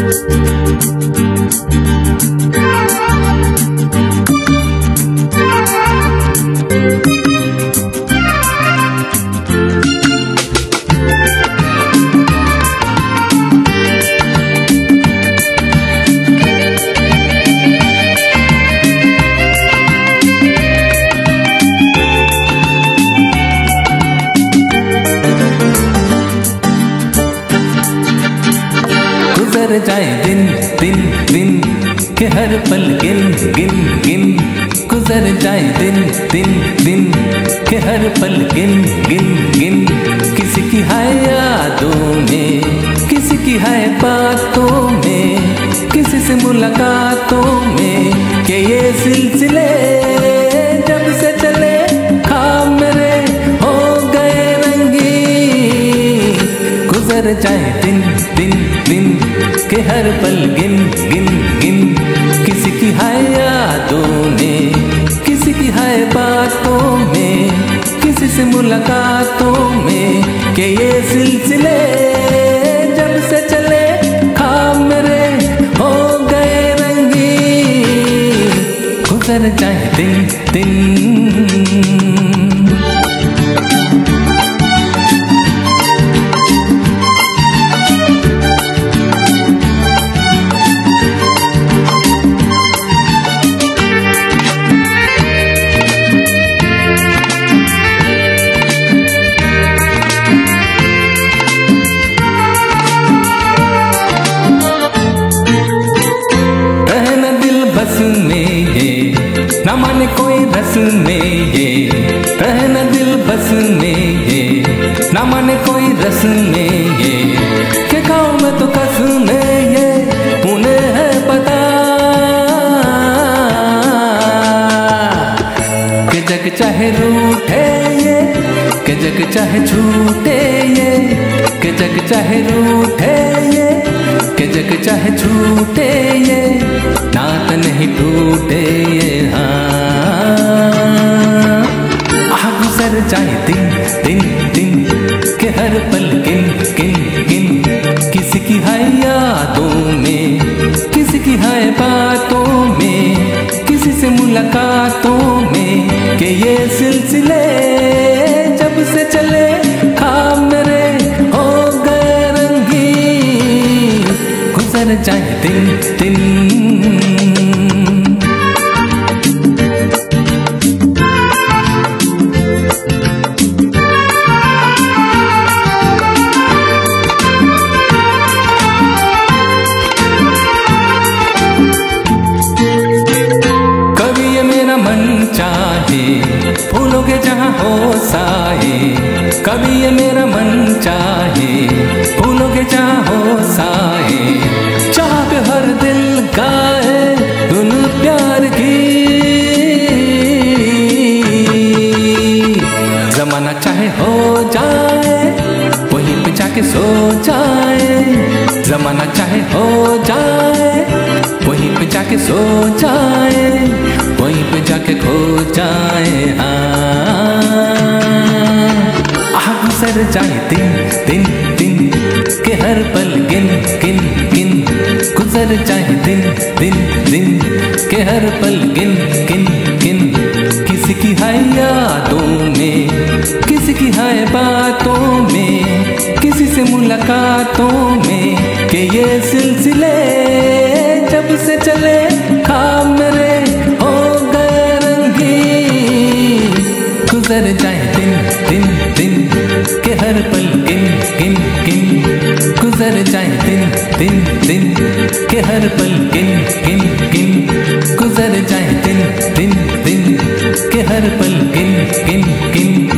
गुजर जाए दिन दिन दिन के हर पल गिन गिन गिन, गुजर जाए दिन दिन दिन के हर पल गिन गिन गिन। किसी की है यादों में, किसी की है बातों में, किसी से मुलाकातों में, के ये सिलसिले जब से चले ख्वाब मेरे हो गए रंगीन। गुजर जाए दिन दिन दिन के हर पल गिन गिन गिन, किसी की है यादों में, किसी की है बातों में, किसी से मुलाकातों में, के ये सिलसिले जब से चले ख्वाब मेरे हो गए रंगीन। गुजर जाए दिन दिन। न माने कोई रस में ये, रहना दिल बस में ये, न माने कोई रस में ये, के गाँव में तो कस में ये उन्हें है पता, के जग चाहे रूठे ये, के जग चाहे छूटे ये, के जग चाहे रूठे ये, के जग चाहे छूटे ये, नात नहीं टूटे ये। गुजर जाए दिन दिन दिन के हर पल गिन गिन गिन, किसी की है यादों में, किसी की है बातों में, किसी से मुलाकातों में, के ये सिलसिले जब से चले ख्वाब मेरे हो गए रंगीन। गुजर जाए दिन दिन। फूलों के जहाँ हो साए, कभी ये मेरा मन चाहे, फूलों के जहाँ हो साए, चाह पे हर दिल गाए धुन प्यार की। जमाना चाहे हो जाए वहीं पे जाके सो जाए, जमाना चाहे हो जाए वहीं पे जाके सो जाए, वहीं पे जाके खो जाए। गुजर जाए दिन दिन दिन के हर पल गिन गिन गिन, गुजर जाए दिन दिन दिन के हर पल गिन गिन गिन। किसी की है यादों में, किसी की है बातों में, किसी से मुलाकातों में, के ये सिलसिले जब से चले ख्वाब मेरे हो गए रंगीन। गुजर जाए दिन दिन दिन के हर पल गिन गिन गिन, गुजर जाए दिन दिन दिन के हर पल गिन गिन गिन, गुजर जाए दिन दिन दिन के हर पल गिन गिन गिन।